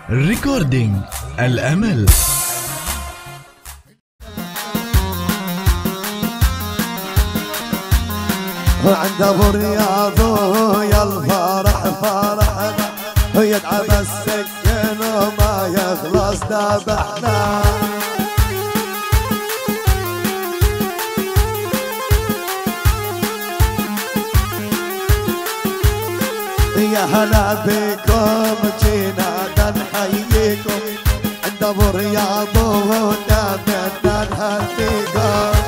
ريكوردينج الأمل. عند ابو رياض يا الفرح فرحنا يدعم السكن وما يخلص ذبحنا. يا هلا بكم جينا نحييكم عند ابو رياض ودائما نهنيكم.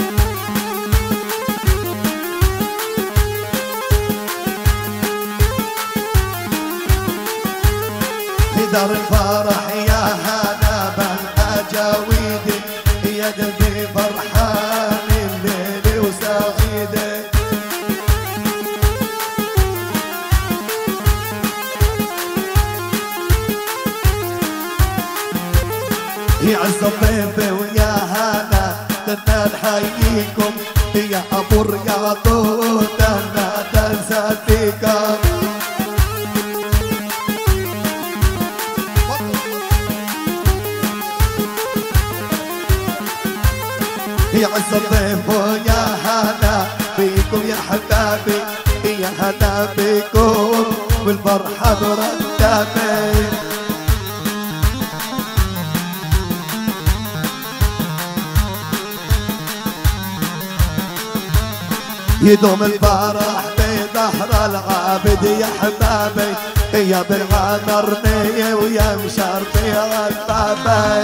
دار الفرح يا هلا بالاجاويد يا قلبي فرحان الليل وسعيد. يعز الضيف ويا هلا بدنا نحييكم يا ابو الرياض ودنا ننسى فيكم. يعز الضيف ويا هلا بيكم يا حبابي يا هلا بيكم والفرحة مرتبة. يدوم الفرح بظهر العابد يا حبابي يا بالعمرني ويا مشرفي غبابي.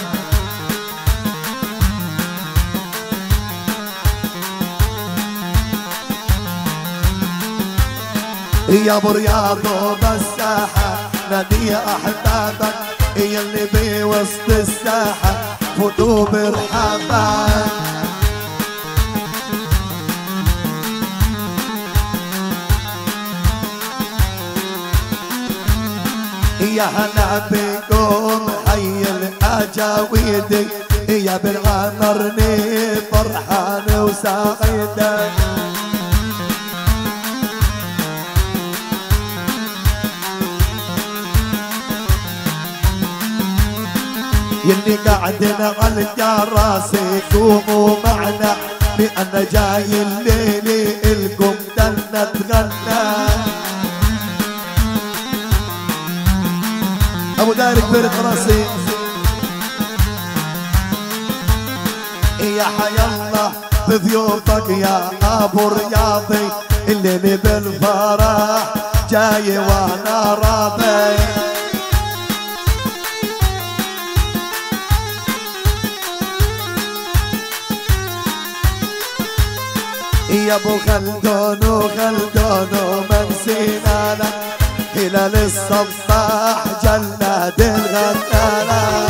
يا ابو رياض بالساحة نادي احبابك يا اللي بوسط الساحة فوتوا برحابك. يا هلا بكم حي الاجاويد يا بالعمرني فرحان وسعيد. يلي قاعدين على الكراسي قوموا معنا لأن جاي الليل إلكم دلنا تغنى. أبو داير كبير راسي يا حي الله بضيوفك يا أبو رياضي الليل بالفرح جاي وأنا راضي. يا ابو خلدون وخلدون وما نسينا لك هلال الصباح جلاد الغنالة.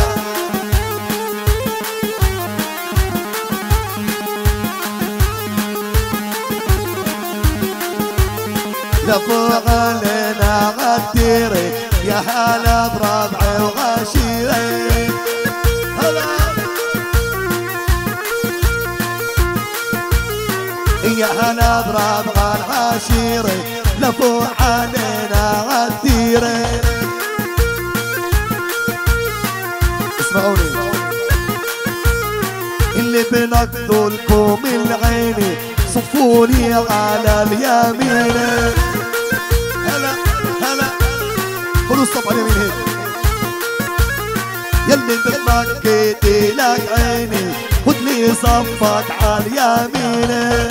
لفوق علينا غديري يا هلا بربعي وغشيري. يا هلا بربع العشيري لفوا علينا غديري. اسمعوني اللي بنقضوا لكم العيني صفوني على اليمين. هلا هلا خذوا الصف على اليمين يلي بتنقدي لك عيني خذ لي صفك على اليمين.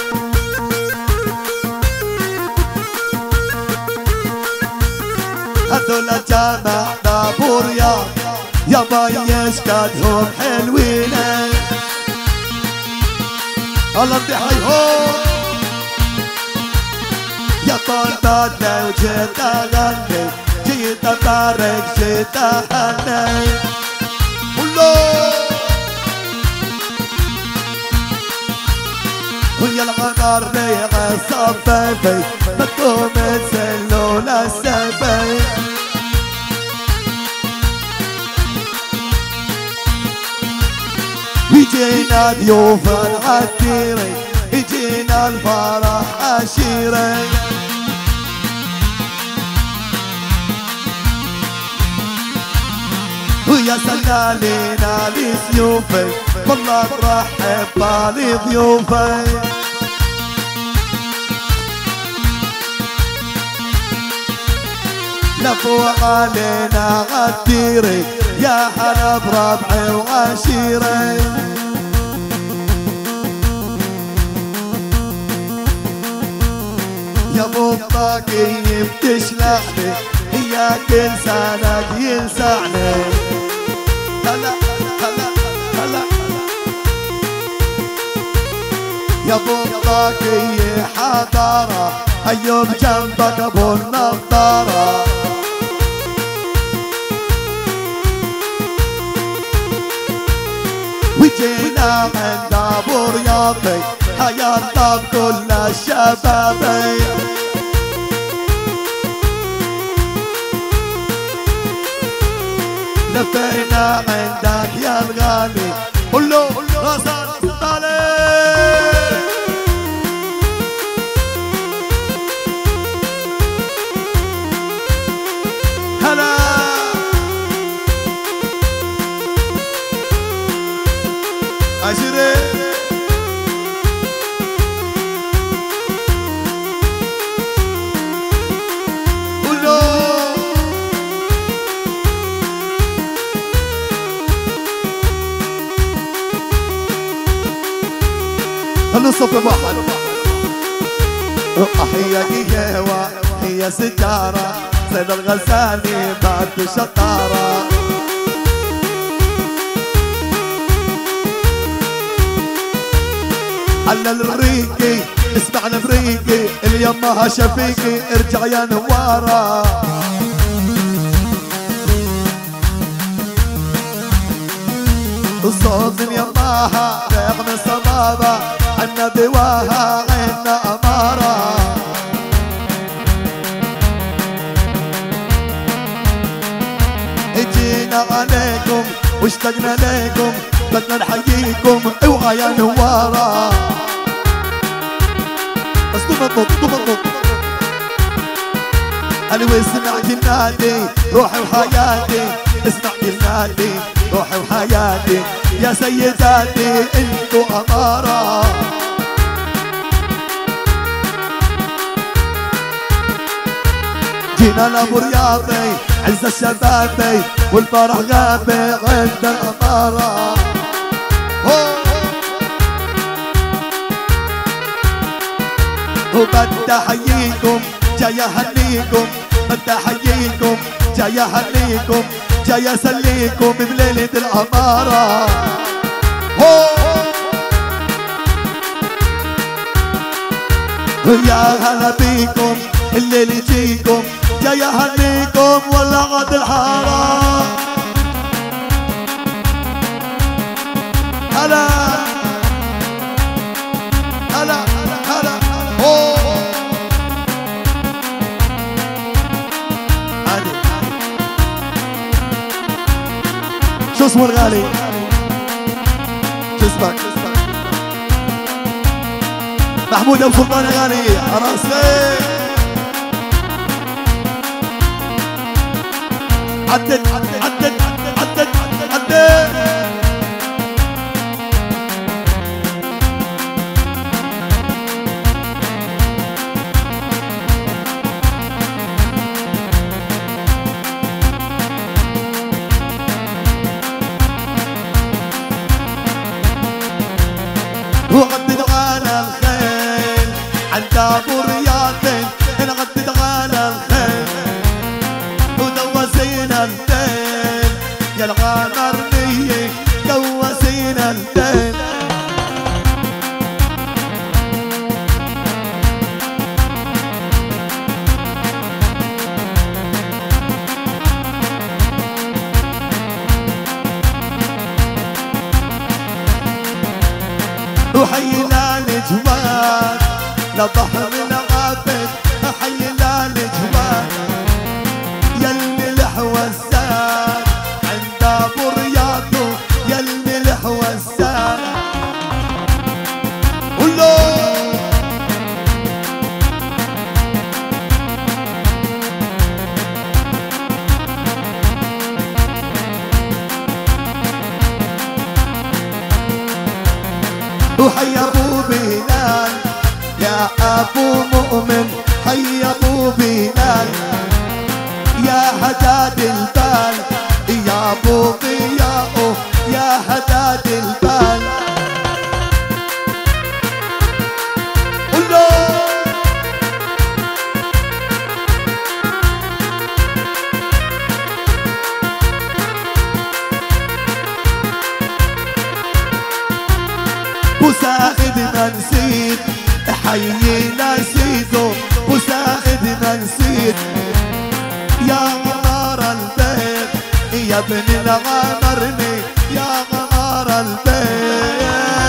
هذول جمعنا ابو رياض يا بايش كادهم حلوين. الله بحيهم يا طلبتنا وجيت اغني جيت ابارك جيت اهني. ويا العمر ريح صفافي مكتوم تسلول السفي. يجينا ضيوف العتيري يجينا الفرح عشيري. ويا سلالي نالي سيوفي والله ترحب بالي ضيوفي لفوق علينا غديري يا هلا بربعي وعشيري يا ابو الطاقية بتشلحني هي كل سنة ينسعني هلا هلا هلا يا ابو الطاقية حضارة ايوب جنبك ابو النضارة وجينا عند ابو رياضي حياة كل الشبابي لفينا عندك يا الغالي كله غزال طالع هلا عشري هنصف بحر هي سجارة سيد الغزالي بعد شطارة على الريقي اسمعنا بريقي اليمها شفيقي ارجع يا نوارة الصوت من يماها رغم الصبابة عنا دواها عنا أمارة اجينا عليكم واشتقنا ليكم بدنا نحييكم اوعى يا نوارة بس ضبط أنا واسمع جنادي روحي وحياتي اسمع جنادي روحي وحياتي يا سيداتي انتو أمارة جينا لابو رياضي عز الشبابي والفرح غابي عند الأمارة وبدي احييكم جاي اهنيكم بدي احييكم جاي اهنيكم جاي اسليكم بليلة الأمارة يا هلا بيكم الليل يجيكم جاي اهنيكم ولا غد الحارة هلا هلا هلا شو اسمه الغالي؟ شو اسمك؟ محمود ابو سلطان غالي راسي عدد عدد عدد عدد وغدد على الخيل عند ابو رياض نغدد على الخيل ودوسينا الليل يا الغامرنية دوسينا الليل وحينا الجواد لظهر العابد حينا الجواد يلي الحوسان عند ابو رياض يلي الحوسان قولو وحي ابو بلال يا ابو مؤمن، حي ابو بلال يا حداد البال يا ابو ضياء يا حداد البال. بوسائد ما نسيت حيينا سيدو، بوسائد ما نسيت يا غمار البيت يا ابن الغمرني يا غمار البيت.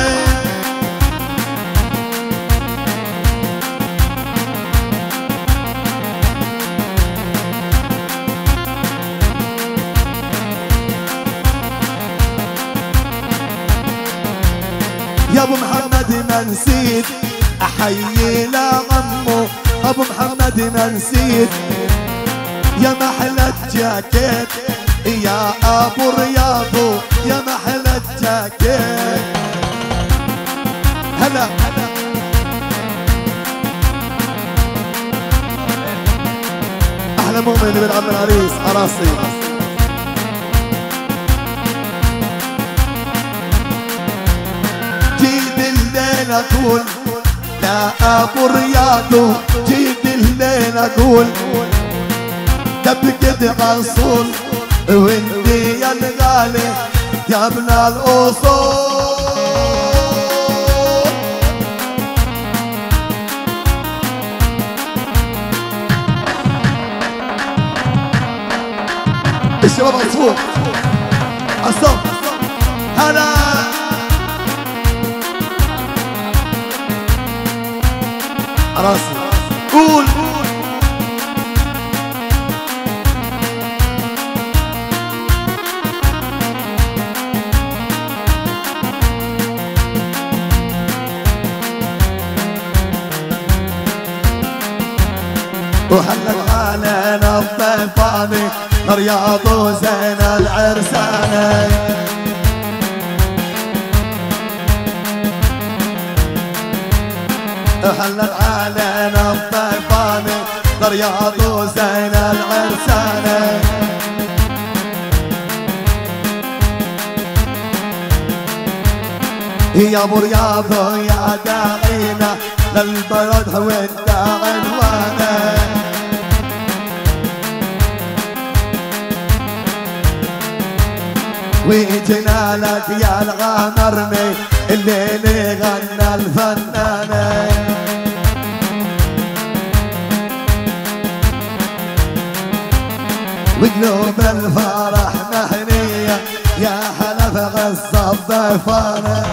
يا ابو محمد ما نسيت احيي لغمه، ابو محمد ما نسيت يا محلى الجاكيت يا ابو رياضو يا محلى الجاكيت. هلا احلى مؤمن بن عم العريس عراسي. اقول لا ابو رياضو، جيت الليل اقول تبكد عصول وانتي يا الغالي يا ابن الاصول. الشباب عصفور عصام هلا راسي قول وحلت علينا الضيفاني رياض وزين العرساني. حلت علينا الضيفاني رياض وزين العرساني. يا ابو رياض يا داعينا للبلد وانت عنوانه. وجينا لك يا الغامرني الليل غنى الفنانه. وقلوب الفرح مهنيه يا حلف غصة الضيفانه.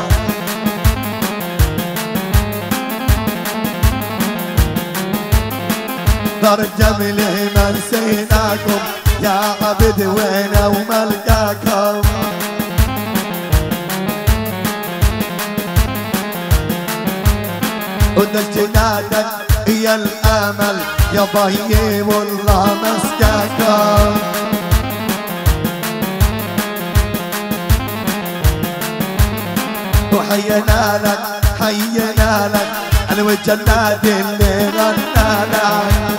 ترجم لي ما نسيناكم يا عبد وين وملقاكم. ونجنادك يا الامل يا طيب والله مسكاكم. وحينا لك حينا لك انا والجنات اللي غنى لك.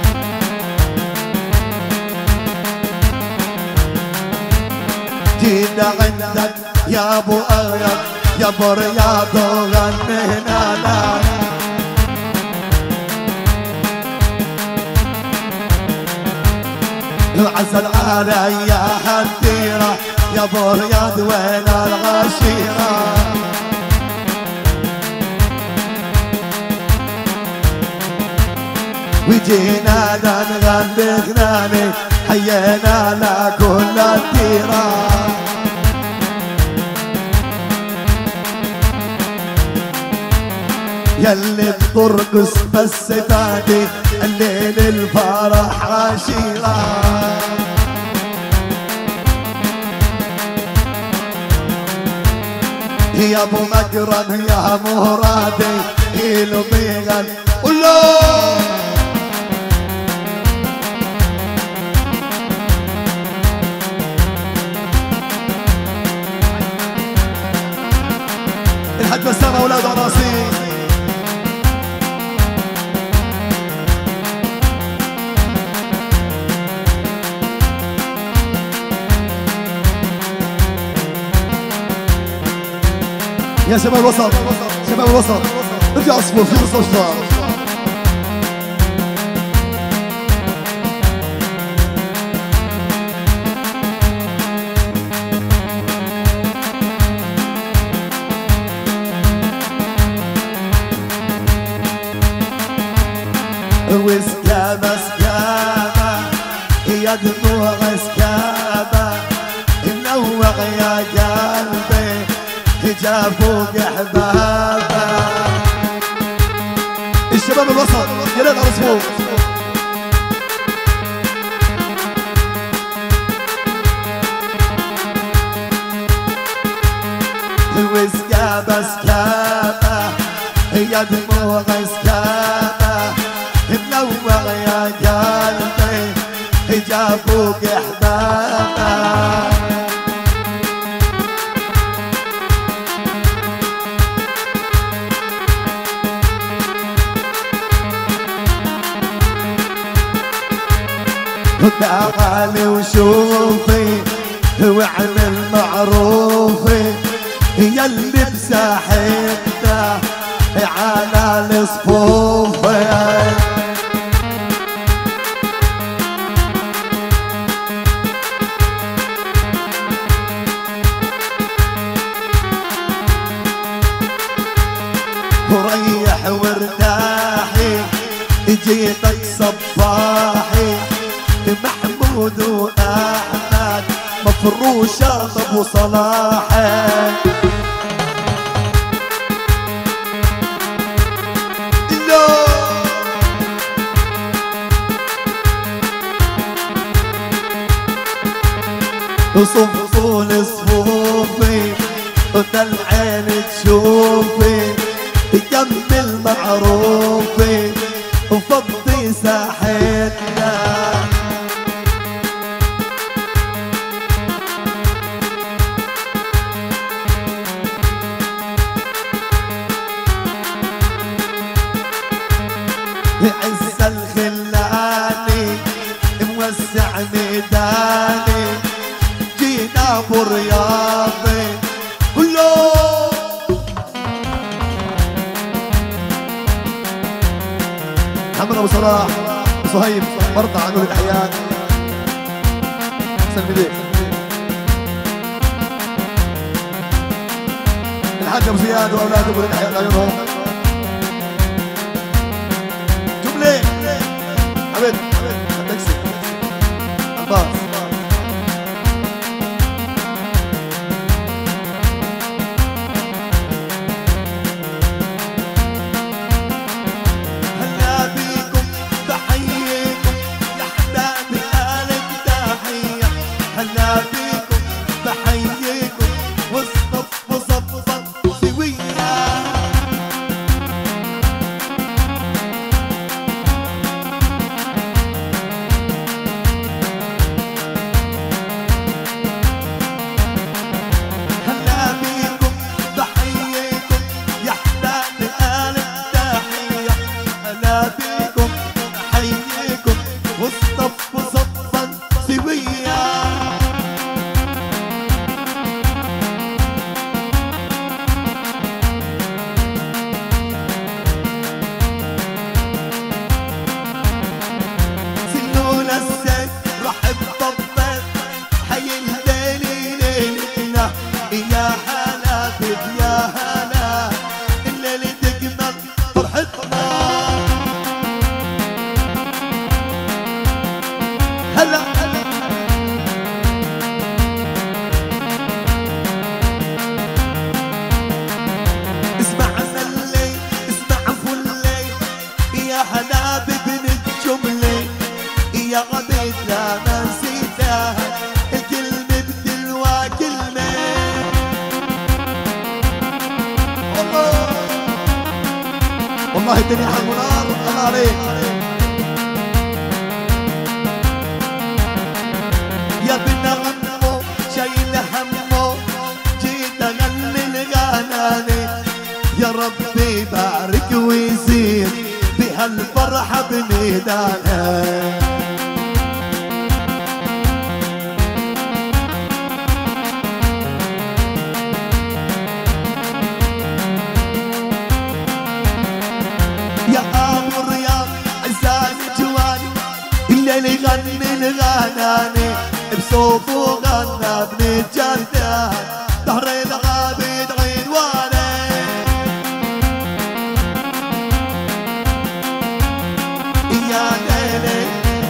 جينا عندك يا ابو اغرب يا ابو رياض وغنينا لك. العسل علي يا حديره يا ابو رياض وين الغشيره. وجينا نغني غناني حيينا لكل الديره. يلي بترقص بس فادي الليل الفرح عشيره. يا ابو مكرم يا مرادي إلو بيغن الله. الحد بس السلام اولاد عناصين. يا شباب الوسط، شباب الوسط ارجعوا اصفوا في نص الشوط. وسكابة سكابة يا دموع سكابة منوع يا قلبي جابوك احبابه. الشباب الوسط يا ريت على صفوف. وسكابة سكابة يا دموع سكابة منوع يا قلبي جابوك احبابه. تعالي وشوفي واعمل معروفي ياللي بساحتنا على الصفوفي. وريح وارتاحي جيتك صباحي محمود واحمد مفروشه ابو صلاحي. صفوا لصفوفي وده العين تشوفي يكمل معروفي وفضي ساحتنا. عز الخلاني موسع ميداني جينا ابو رياضي كله. محمد ابو صلاح صهيب برضه عنه الاحيان. سلمي ليك الحاج ابو زياد واولاده ابو الاحيان عيونهم. جمله حبيبي تكسي عباس. والله الدنيا حق ونار. الله عليك يا بنا غمو شايل همه جيت اغني الغناني يا عيدانها. يا ابو الرياض عزان جواني الليل يغني الغناني بصوت وغنى ابن الجردان ظهر العابد عنوانه. يا ليلي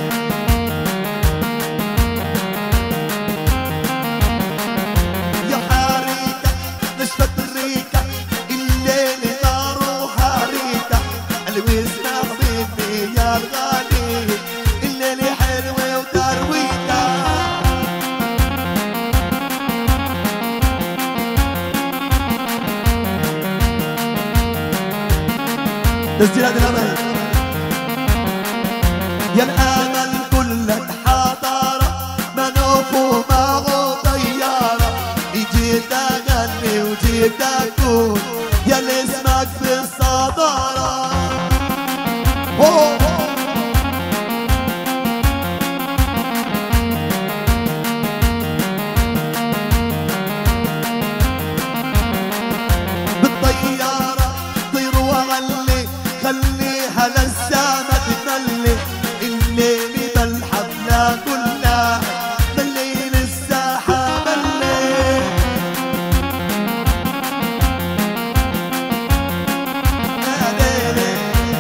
يا حريكة نشفت الريكة الليل نار وحريكة الوسمة مني يا الغالي الليل حلوة وترويكة. تسجيلات الأمل يا الأمل كلك حضارة منوف ومعه طيارة جيت أغني وجيت أكون يا اللي اسمك في الصدارة. بالطيارة طير وغلي خليها للسما تملي الليل بالحفلة كلها بالليل الساحة ملي. يا ليلي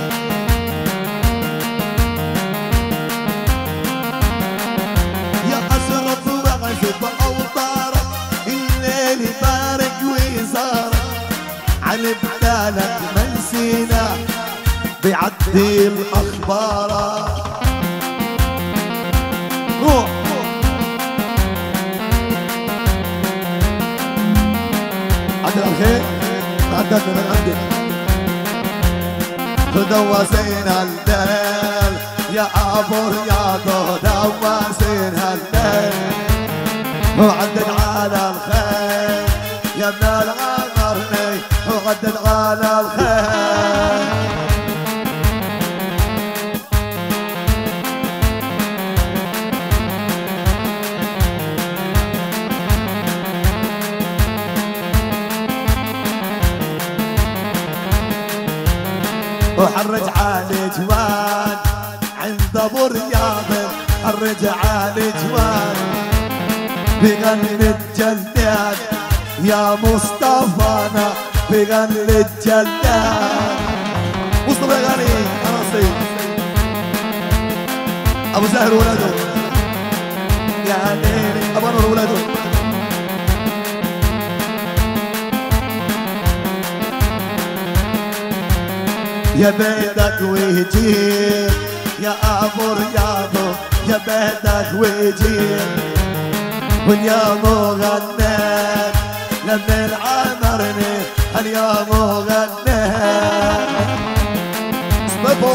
يا أشرف وعزف أوطارك الليل بارك ويزارك على بدالك منسينا بيعدي الأخبار. روح عدل الخير تعدلنا من عندك دوسينا الليل يا أبو رياض دوسينا الليل وعدل على الخير يا ابن العمرني وعدل على الخير. وحرج على جوان عند ابو رياض حرج على جوان بغني الجلاد يا مصطفانا بغني الجلاد. مصطفى غني أناصي ابو زاهر ولده يا ليلي ابو نور ولده. يا بيدك ويجيب يا ابو رياض يا بيدك ويجيب واليوم غنيت لابن العمرني اليوم غنيت. اسبابو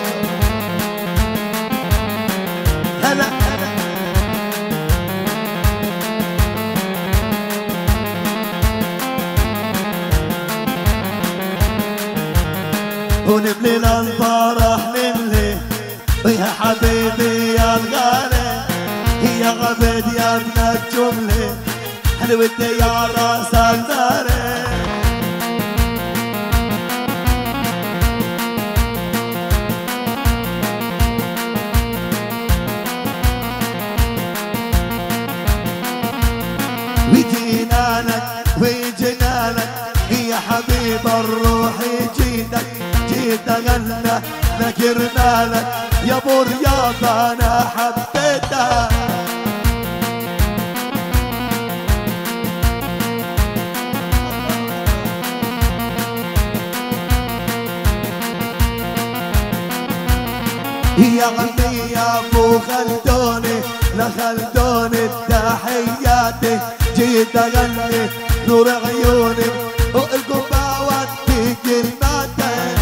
هلا ونبني الفرح نملي يا حبيبي يا الغالي يا غبد يا ابن الجملة حلوتي يا راسك داري. وجينالك وجينالك يا حبيب الروح جيتك جيت اغنى نكرنا لك يا ابو رياض انا حبيتك. يا غني يا ابو خلدوني لخلدوني التحياتي جيت اغني نور عيوني والقباوات في كلماتي.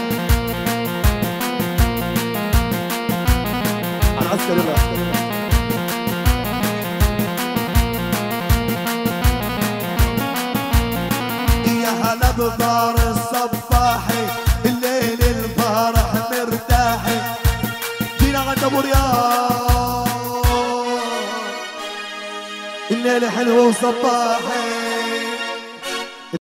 العسكر يا هلا بدار الصباحي الليل الفرح مرتاحي الليل حلو وصباحي